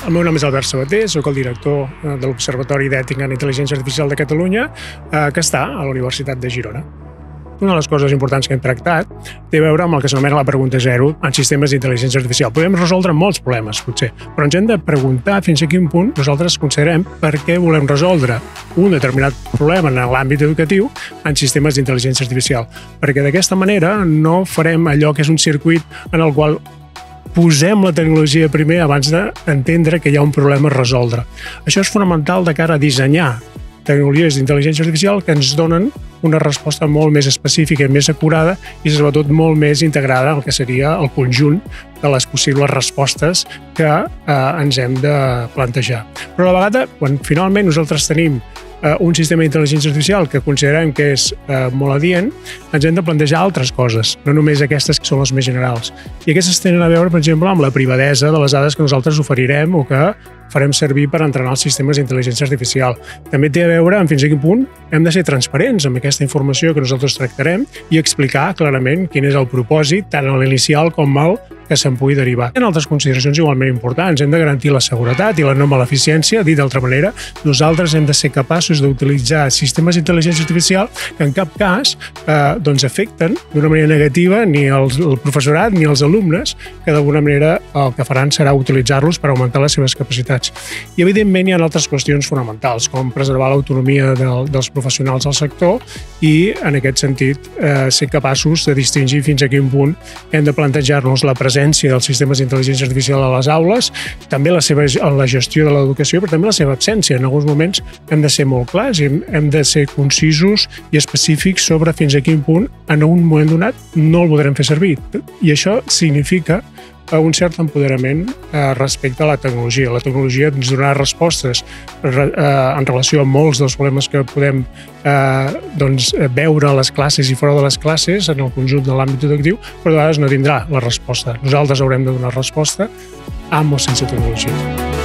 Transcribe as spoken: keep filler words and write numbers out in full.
El meu nom és Albert Sabater, soc el director de l'Observatori d'Ètica en Intel·ligència Artificial de Catalunya, que està a la Universitat de Girona. Una de les coses importants que hem tractat té a veure amb el que s'anomena la pregunta zero en sistemes d'intel·ligència artificial. Podem resoldre molts problemes, potser, però ens hem de preguntar fins a quin punt nosaltres considerem per què volem resoldre un determinat problema en l'àmbit educatiu en sistemes d'intel·ligència artificial. Perquè d'aquesta manera no farem allò que és un circuit en el qual posem la tecnologia primer abans d'entendre que hi ha un problema a resoldre. Això és fonamental de cara a dissenyar tecnologies d'intel·ligència artificial que ens donen una resposta molt més específica i més acurada i sobretot molt més integrada al que seria el conjunt de les possibles respostes que eh, ens hem de plantejar. Però a la vegada, quan finalment nosaltres tenim eh, un sistema d'intel·ligència artificial que considerem que és eh, molt adient, ens hem de plantejar altres coses, no només aquestes que són les més generals. I aquestes tenen a veure, per exemple, amb la privadesa de les dades que nosaltres oferirem o que farem servir per entrenar els sistemes d'intel·ligència artificial. També té a veure amb fins a quin punt hem de ser transparents amb aquesta informació que nosaltres tractarem i explicar clarament quin és el propòsit, tant a l'inicial com al que se'n pugui derivar. Hi ha altres consideracions igualment importants. Hem de garantir la seguretat i la no maleficència. Dit d'altra manera, nosaltres hem de ser capaços d'utilitzar sistemes d'intel·ligència artificial que en cap cas eh, doncs afecten d'una manera negativa ni el, el professorat ni els alumnes, que d'alguna manera el que faran serà utilitzar-los per augmentar les seves capacitats. I evidentment hi ha altres qüestions fonamentals, com preservar l'autonomia del, dels professionals del sector i, en aquest sentit, eh, ser capaços de distingir fins a quin punt hem de plantejar-nos la presència dels sistemes d'intel·ligència artificial a les aules, també la, seva, la gestió de l'educació, però també la seva absència. En alguns moments hem de ser molt clars i hem, hem de ser concisos i específics sobre fins a quin punt en un moment donat no el podrem fer servir. I això significa un cert empoderament eh, respecte a la tecnologia. La tecnologia ens donarà respostes re, eh, en relació a molts dels problemes que podem eh, doncs, veure a les classes i fora de les classes en el conjunt de l'àmbit educatiu, però de vegades no tindrà la resposta. Nosaltres haurem de donar resposta amb o sense tecnologia.